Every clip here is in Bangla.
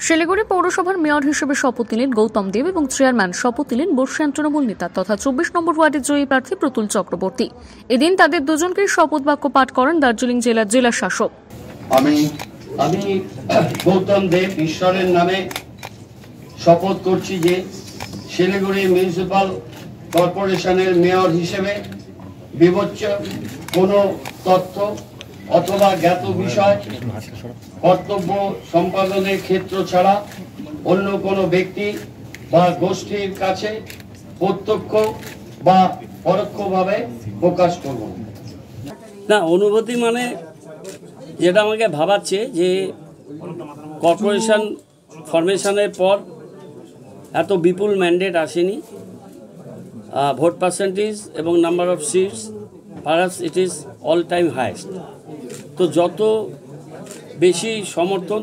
শিলিগুড়ি পৌরসভার মেয়র হিসেবে শপথ নিলেন গৌতম দেব এবং চেয়ারম্যান শপথ নিলেন বর্ষিয়ান তৃণমূল নেতা তথা 24 নম্বর ওয়ার্ডের জয়ী প্রার্থী প্রতুল চক্রবর্তী। এদিন তাদের দুজনকেই শপথ বাক্য পাঠ করেন দার্জিলিং জেলার জেলা শাসক। আমি গৌতম দেব ঈশ্বরের নামে শপথ করছি যে শিলিগুড়ি মিউনিসিপাল কর্পোরেশনের মেয়র হিসেবে বিবেচ্য কোনো তথ্য অথবা জ্ঞাত বিষয় কর্তব্য সম্পাদনের ক্ষেত্র ছাড়া অন্য কোনো ব্যক্তি বা গোষ্ঠীর কাছে প্রত্যক্ষ বা পরোক্ষভাবে প্রকাশ করব না। অনুভূতি মানে যেটা আমাকে ভাবাচ্ছে যে কর্পোরেশন ফরমেশনের পর এত বিপুল ম্যান্ডেট আসেনি, ভোট পার্সেন্টেজ এবং number of seats perhaps it is all time highest. তো যত বেশি সমর্থন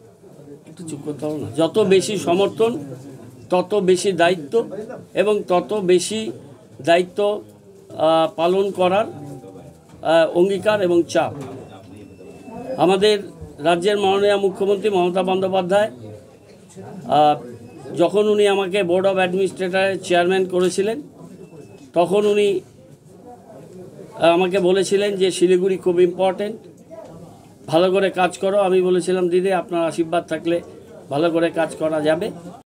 যত বেশি সমর্থন তত বেশি দায়িত্ব এবং তত বেশি দায়িত্ব পালন করার অঙ্গীকার এবং চাপ। আমাদের রাজ্যের মাননীয় মুখ্যমন্ত্রী মমতা বন্দ্যোপাধ্যায় যখন উনি আমাকে বোর্ড অফ অ্যাডমিনিস্ট্রেটরের চেয়ারম্যান করেছিলেন তখন উনি আমাকে বলেছিলেন যে শিলিগুড়ি খুব ইম্পর্টেন্ট, ভালো করে কাজ করো। আমি বলেছিলাম দিদি আপনার আশীর্বাদ থাকলে ভালো করে কাজ করা যাবে।